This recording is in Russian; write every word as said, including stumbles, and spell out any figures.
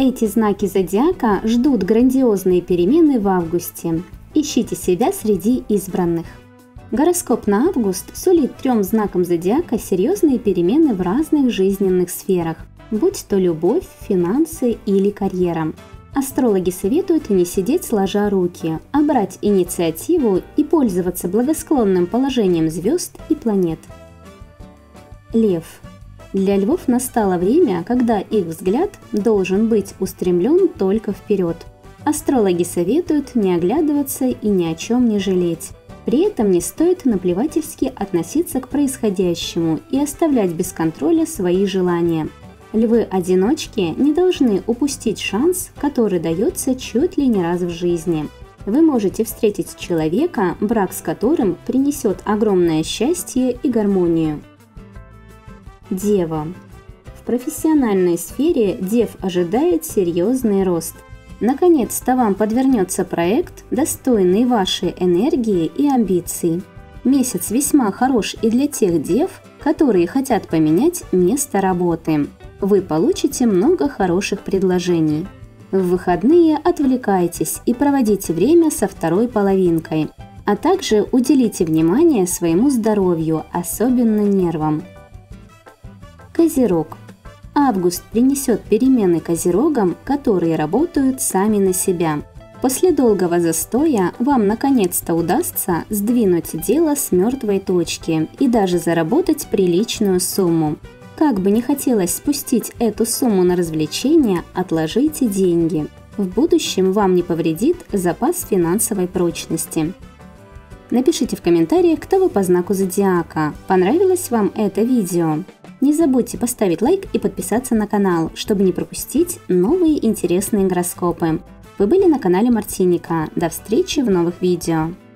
Эти знаки зодиака ждут грандиозные перемены в августе. Ищите себя среди избранных. Гороскоп на август сулит трем знакам зодиака серьезные перемены в разных жизненных сферах, будь то любовь, финансы или карьера. Астрологи советуют не сидеть сложа руки, а брать инициативу и пользоваться благосклонным положением звезд и планет. Лев. Для львов настало время, когда их взгляд должен быть устремлен только вперед. Астрологи советуют не оглядываться и ни о чем не жалеть. При этом не стоит наплевательски относиться к происходящему и оставлять без контроля свои желания. Львы-одиночки не должны упустить шанс, который дается чуть ли не раз в жизни. Вы можете встретить человека, брак с которым принесет огромное счастье и гармонию. Дева. В профессиональной сфере Дев ожидает серьезный рост. Наконец-то вам подвернется проект, достойный вашей энергии и амбиций. Месяц весьма хорош и для тех дев, которые хотят поменять место работы. Вы получите много хороших предложений. В выходные отвлекайтесь и проводите время со второй половинкой, а также уделите внимание своему здоровью, особенно нервам. Козерог. Август принесет перемены козерогам, которые работают сами на себя. После долгого застоя вам наконец-то удастся сдвинуть дело с мертвой точки и даже заработать приличную сумму. Как бы не хотелось спустить эту сумму на развлечения, отложите деньги. В будущем вам не повредит запас финансовой прочности. Напишите в комментариях, кто вы по знаку зодиака. Понравилось вам это видео? Не забудьте поставить лайк и подписаться на канал, чтобы не пропустить новые интересные гороскопы. Вы были на канале Мартиника. До встречи в новых видео.